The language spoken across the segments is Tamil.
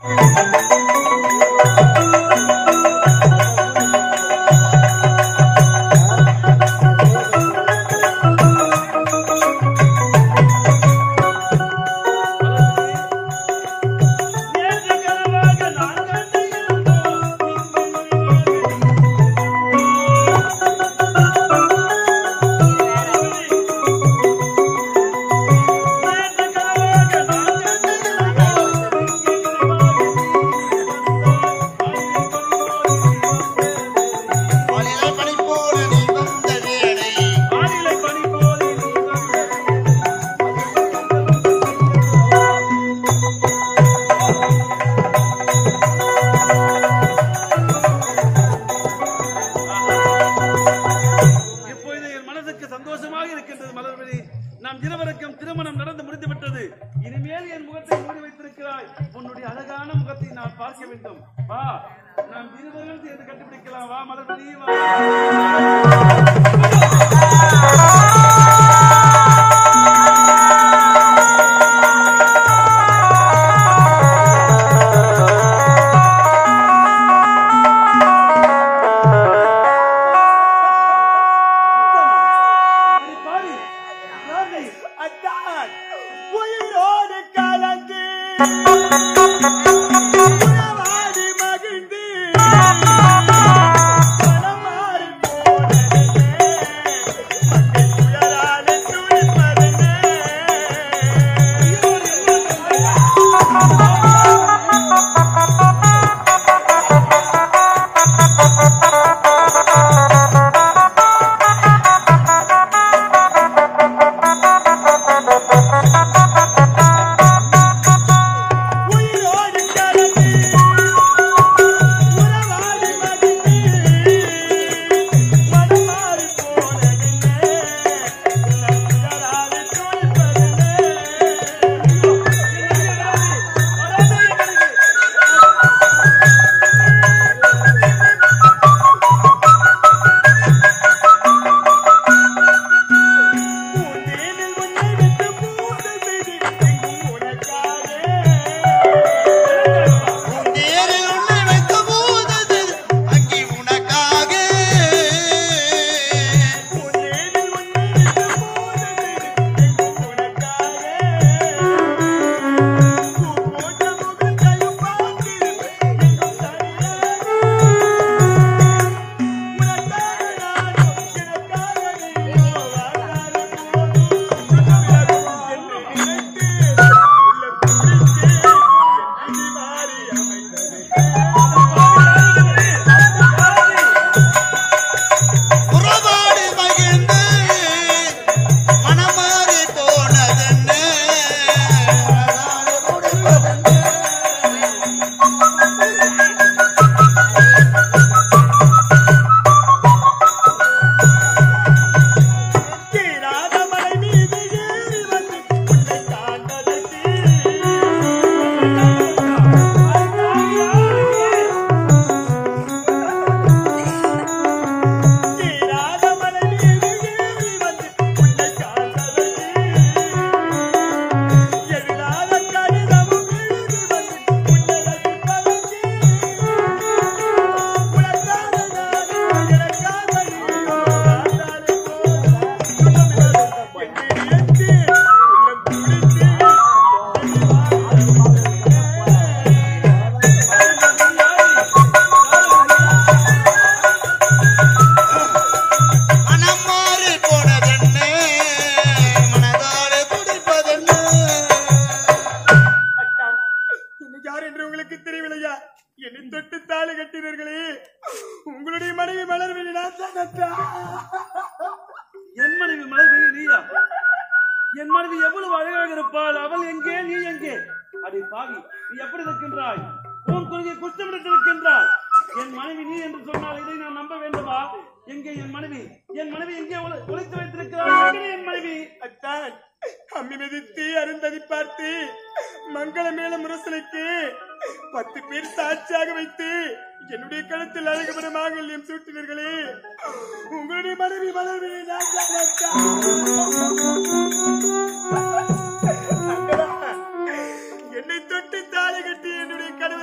என்னை தொட்டு தாலி கட்டி என்னுடைய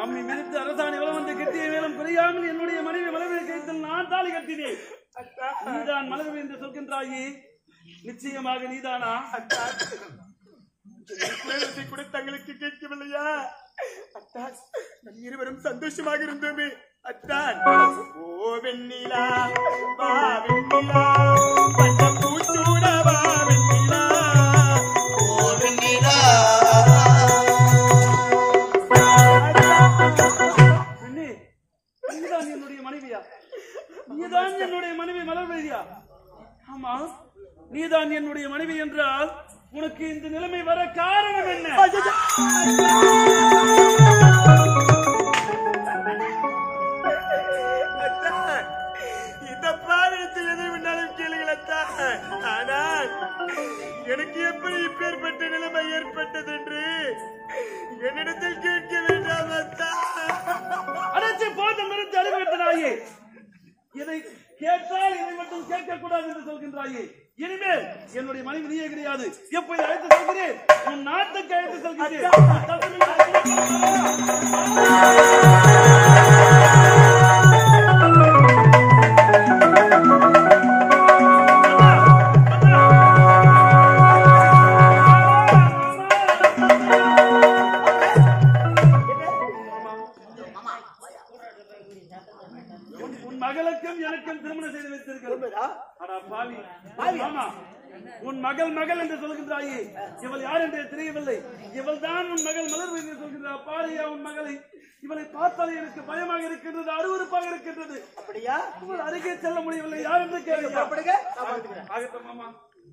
அம்மி மிதித்து அரசாணி வளம் வந்து கெட்டிய வேலம் குறையாமல் என்னுடைய மனைவி மலர்விழி கைத்தில் நான் தாலி கட்டினேன். நீதான் மலர்விழி என்று சொல்கின்றாயே, நிச்சயமாக நீதானா? கூட தங்களுக்கு கேட்கவில்லையா? அத்தான், நம் இருவரும் சந்தோஷமாக இருந்தோமே. அத்தான், ஓ வெண்ணிலா வா வெண்ணிலா, பட்டம் பூச்சூட வா வெண்ணிலா, ஓ வெண்ணிலா. பெண்ணே, நீதான் என்னுடைய மனைவியா? நீதான் என்னுடைய மனைவி மலர்விழியா? ஆமா, நீதான் என்னுடைய மனைவி என்றால் உனக்கு இந்த நிலைமை வர காரணம் என்ன? இந்த பாடத்தில் எதை வேணாலும் கேளுங்கள் அத்தான். ஆனால் எனக்கு எப்படி இப்பேற்பட்ட நிலைமை ஏற்பட்டது என்று என்னிடத்தில் கேட்க வேண்டாம் அத்தான். அடைச்சு போட்டு நிறுத்தி அடிபடுத்தினாயே. இதை கேட்டால் இதை மட்டும் கேட்கக்கூடாது என்று சொல்கின்றாயே. இனிமேல் என்னுடைய மனைவி நீயே கிடையாது. எப்போது அழைத்து சொல்கிறேன், உன் நாட்டுக்கு அழைத்து சொல்கிறேன். உன் மகளுக்கும் எனக்கும் திருமணம் செய்து வைத்திருக்கிறோம். உன் மகள் என்று சொல்கின்றாயே, இவள் யார் என்று தெரியவில்லை. இவள் தான் உன் மகள் மலர்விழி என்று சொல்கின்றார். பாரியா உன் மகளை. இவளை பார்த்தாலே எனக்கு பயமாக இருக்கின்றது, அருவருப்பாக இருக்கின்றது. அப்படியா? இவள் அருகே செல்ல முடியவில்லை. யார் என்று கேளுங்க. ஆகட்டும் மாமா.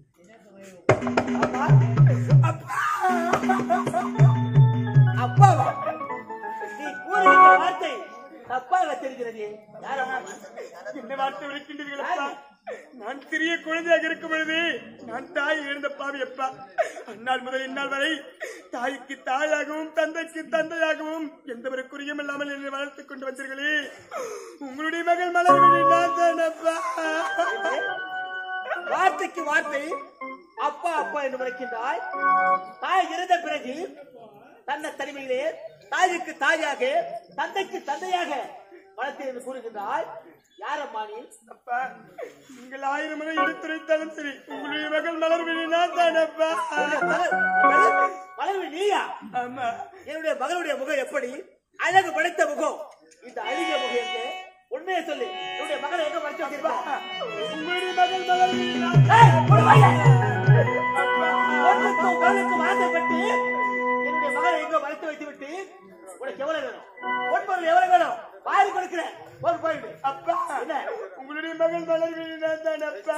அப்பாவா? நீ கூறுகின்ற வார்த்தை தப்பாக தெரிகிறது. என்ன வார்த்தை இருக்கின்றீர்களா? நான் சிறிய குழந்தையாக இருக்கும் பொழுது நான் தாய் இழந்த பாவி அப்பா. அந்நாள் முதல் இந்நாள் வரை தாய்க்கு தாயாகவும் தந்தைக்கு தந்தையாகவும் எந்த ஒரு குறியும் இல்லாமல் என்னை வளர்த்துக் கொண்டு வந்தீர்களே. உங்களுடைய மகள் மலர்விழி நான் தான் அப்பா. வார்த்தைக்கு வார்த்தை அப்பா அப்பா என்று வளர்க்கின்றாய். தாய் இறந்த பிறகு தன்னை தனிமையிலே தாய்க்கு தாயாக தந்தைக்கு தந்தையாக வளர்த்து என்று கூறுகின்றாய். யாரம்மா நீ? அப்பா, நீங்கள் 1000 முறை எடுத்துரைத்தாலும் சரி, உங்களுடைய மகள் மலர்விழி நான் தான் அப்பா. மலர்விழி நீயா? ஆமா. என்னுடைய மகளுடைய முகம் எப்படி? அழகு படைத்த முகம். இந்த அழகிய முகம் என்று உண்மையை சொல்லி என்னுடைய மகளை எங்க படிச்சு வச்சிருப்பா? உங்களுடைய மகள் மலர்விழி நான் ஆசைப்பட்டு என்னுடைய மகளை எங்க வளர்த்து வைத்து விட்டு உனக்கு எவ்வளவு வேணும்? பொன்பொருள் எவ்வளவு வேணும்? வாரி கொடுக்கிறேன். ஒரு போயிடு. அப்பா, உங்களுடைய மகள் மலர்விழி நான் தான் அப்பா.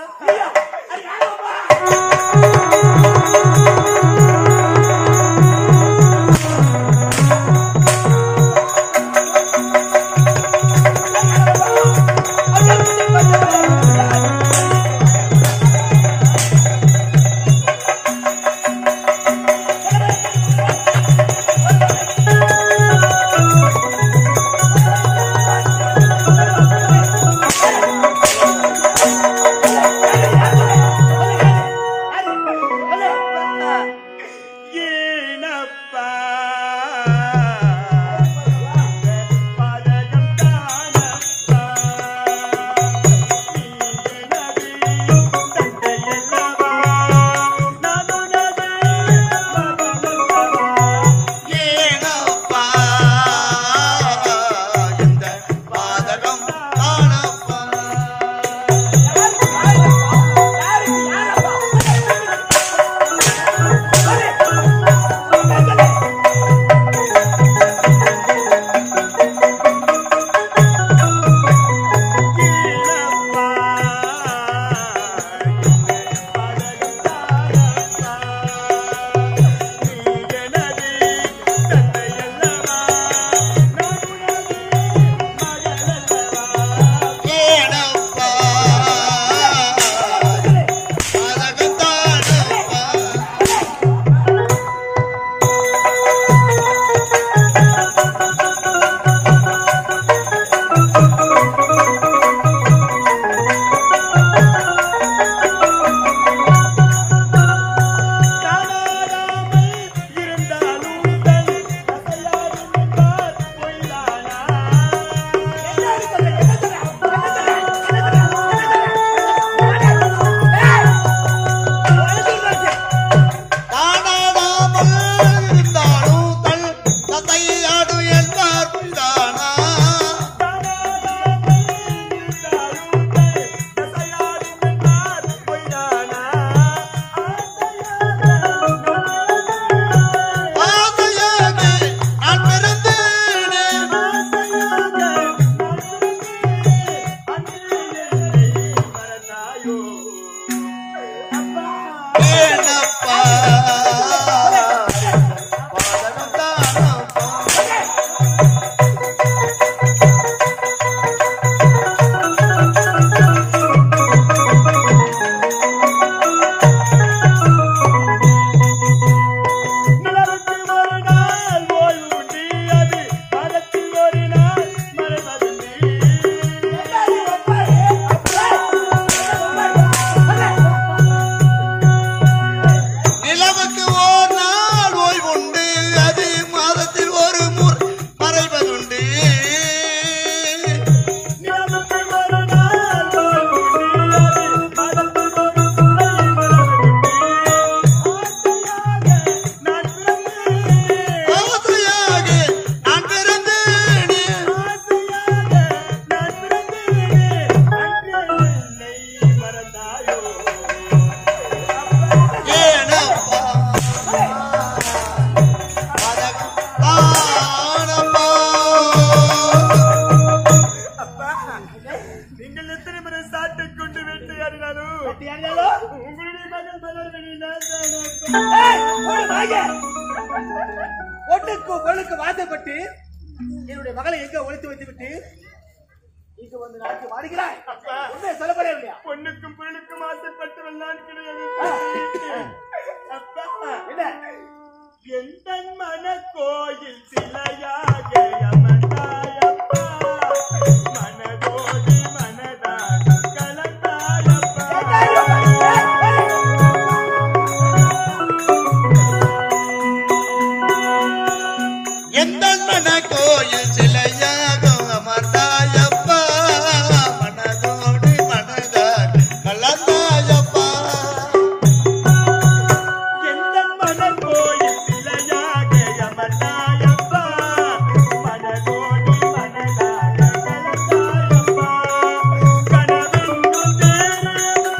எத்தனை சாட்டை கொண்டு வேட்டையாடினாலும் உங்களுடைய மகள் ஒட்டுக்கு வாசப்பட்டு என்னுடைய மகளை எங்க ஒழித்து வைத்து விட்டு இங்க வந்து நாட்டு வாடுகிறாய். சொல்லப்படே இல்லையா? பொண்ணுக்கும் பொருளுக்கும் ஆசைப்பட்டு வெள்ளான் கிடையாது. அப்பா என்ன எந்த மன கோயில் சிலையாக அமர்ந்தாயப்பா, மனதோடு மனதாக கலந்தாயப்பா. எந்த மன கோயில் சிலையாக அமர்ந்தாயப்பா, மனதோடு மனதாக கலந்தாயப்பா. எந்த மன கோயில் சிலையாக அமர்ந்தாயப்பா, மனதோடு மனதாக கலந்தாயப்பா. கனவென்னும் தேரு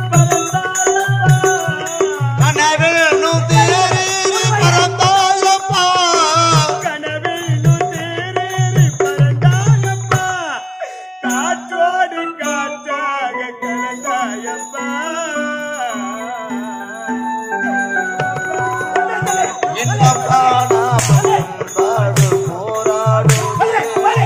பறந்தாயப்பா, கனவென்னும் தேரு பறந்தாயப்பா, கனவென்னும் தேரு பறந்தாயப்பா. காற்றோடு காற்றாக கலந்தாயப்பா. இன்பம் காணாமல் பாடு போராடுதே.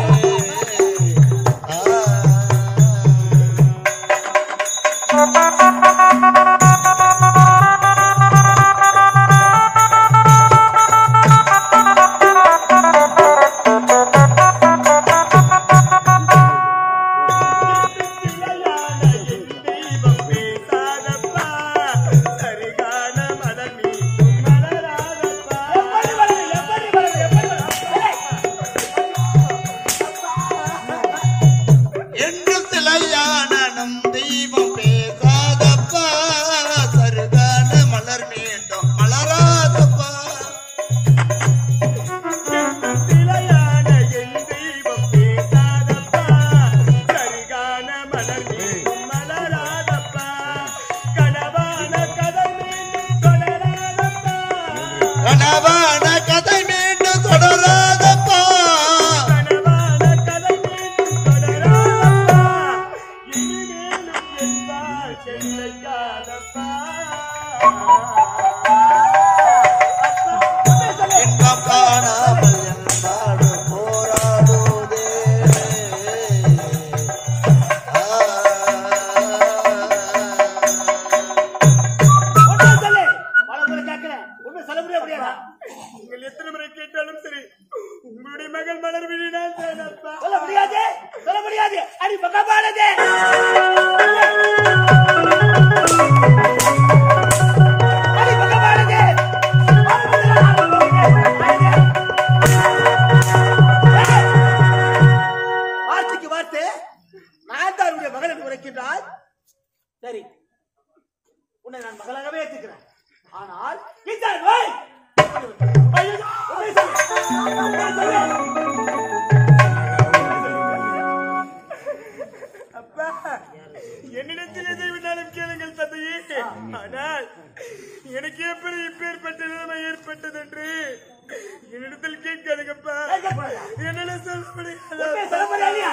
சிலையான என் தெய்வம் பேசாதப்பா, சரிகான மலர் மீண்டும் மலராதப்பா. என்று சிலையான நம் தெய்வம் பேசாதப்பா, சருகான மலர் மீண்டும் மலராதப்பா. சிலையான என் தெய்வம் பேசாதப்பா, சரிகான மலர் மீண்டும் மலராதப்பா. கனவான கதை மீண்டும் தொடராதப்பா, கனவான கதை மீண்டும் தொடராதப்பா. கனவான கதை மீண்டும் தொடராதப்பா. இனிமேலும் என் வாழ்க்கை நிலைக்காதப்பா. இன்பம் காணாமல் என் நாடு போராடுதே. சொல்ல முடியாதா? நீங்கள் எத்தனை முறை கேட்டாலும் சரி, உங்களுடைய மகள் மலர் விழினால் தானப்பா. சொல்ல முடியாது, சொல்ல முடியாது. அடி பக்கமானதே. அடி பக்கமானதே. வார்த்தைக்கு வார்த்தை நான் தான் உன்னுடைய மகள் என்று உரைக்கின்றாய். சரி, உன்னை நான் மகளாகவே ஏற்றுக்கிறேன். ஆனால் இந்த நோய் ஐயோ, உண்மை சொல்லு. உண்மை சொல்லு. அப்பா, என்னிடத்தில் எதை வேணாலும் கேளுங்கள் தந்தையே. ஆனால் எனக்கு எப்படி இப்பேற்பட்ட நிலைமை ஏற்பட்டது என்று என்னிடத்தில் கேட்காதுங்கப்பா. என்னால சொல்ல உண்மை சொல்ல முடியாது. முடியாதியா?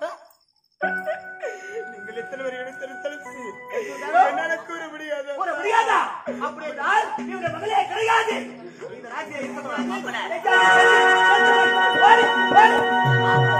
நீங்கள் எத்தனை வரை எடுத்தாலும் சரி, என்னால கூற முடியாது. கூற முடியாதா? அப்படி என்றால் இவருடைய மகளே கிடையாது. இந்த ராஜ்யம் இருக்க